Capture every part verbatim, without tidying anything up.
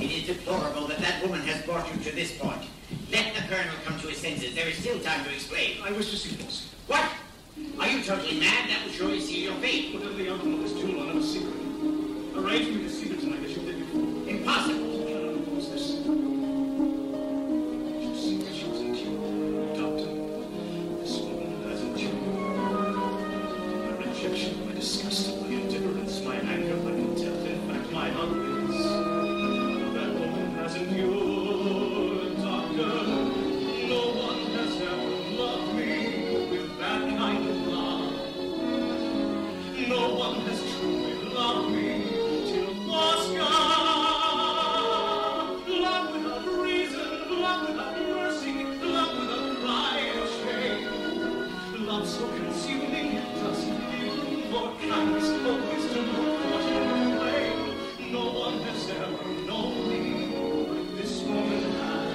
It is deplorable that that woman has brought you to this point. Let the Colonel come to his senses. There is still time to explain. I wish to see Boss. What? Are you totally mad? That will surely seal your fate. Whatever the outcome of this duel, I'll never see her. Arrange me to see her tonight as you did before. Impossible. What's this? She seemed that she was in tune. Doctor, this woman has in tune. My rejection, my disgust, my indifference, my anger, my contempt, in fact, my ugliness. That woman has endured, Doctor. No one has ever loved me with that kind of love. No one has truly loved me till Oscar. Love without reason, love without mercy, love without pride and shame. Love so consuming it doesn't leave room for kindness, for wisdom, for caution and blame. No one has ever known me like this woman has.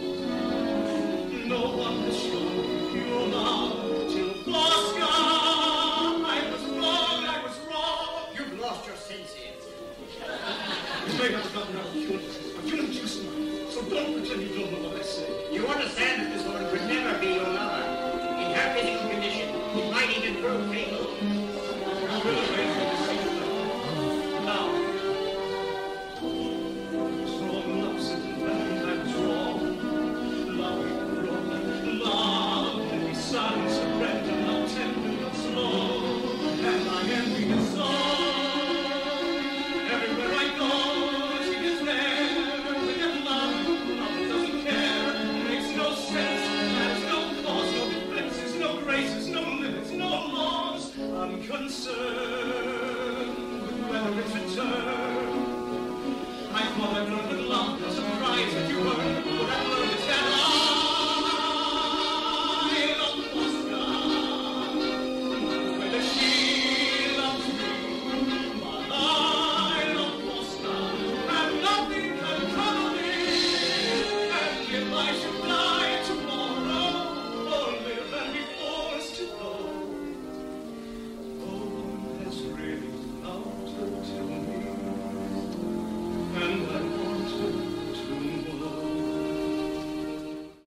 No one has shown me pure love till Oscar. I was wrong, I was wrong. You've lost your senses. You may have gotten out of tune, but you don't choose mine. So don't pretend you don't know what I say. You understand that this woman could never be your lover. In her physical condition, it might even prove fatal. You will arrange me to see you now. I was wrong, love, sitting back, I was wrong. Love, wrong, love, and be silent, surrender, not tender, not slow. And I envy the soul. Everywhere I go, she is there. With that love, love doesn't care. Makes no sense, has no cause, no defenses, no graces, no limits, no laws. I'm concerned with whether it's returned. I thought I'd learned